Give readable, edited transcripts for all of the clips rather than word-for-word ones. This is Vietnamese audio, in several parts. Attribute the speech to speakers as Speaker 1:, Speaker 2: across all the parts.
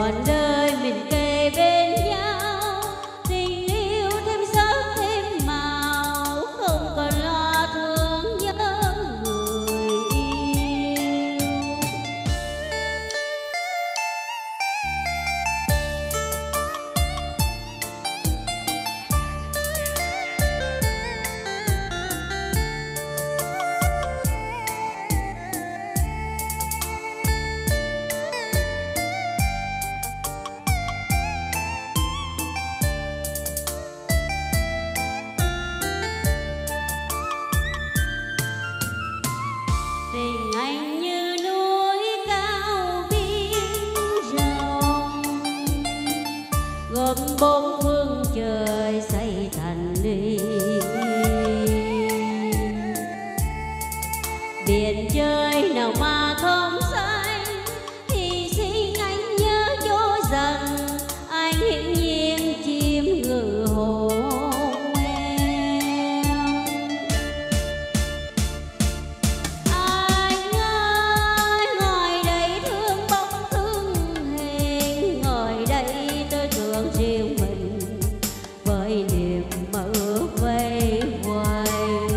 Speaker 1: trọn đời mình kề bên nhau, tình yêu thêm sắc thêm màu, không còn lo thương nhớ người yêu. Tình anh như núi cao biển rộng, gồm bốn phương trời xây thành ly. Biển trời nào mà không xanh, hy sinh anh nhớ cho rằng anh hiển nhiên chiếm ngự hồn em. Anh ơi, ngồi đây thương bóng thương hình, ngồi đây tôi thương riêng mình với niềm mơ ước vây quanh.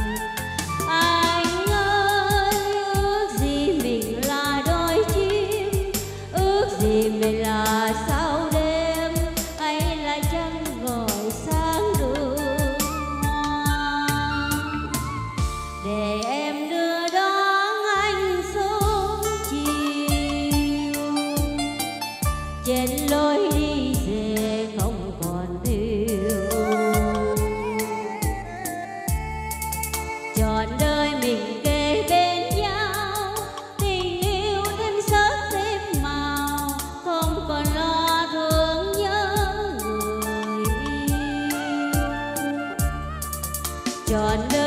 Speaker 1: Anh ơi, ước gì mình là đôi chim, ước gì mình là sao đêm, hay là trăng gọi sáng đường hoa, để em đưa đón anh xuống chiều. Trên lối đi về không còn yêu, trọn đời mình kề bên nhau, tình yêu thêm sắc thêm màu, không còn lo thương nhớ người yêu. Trọn đời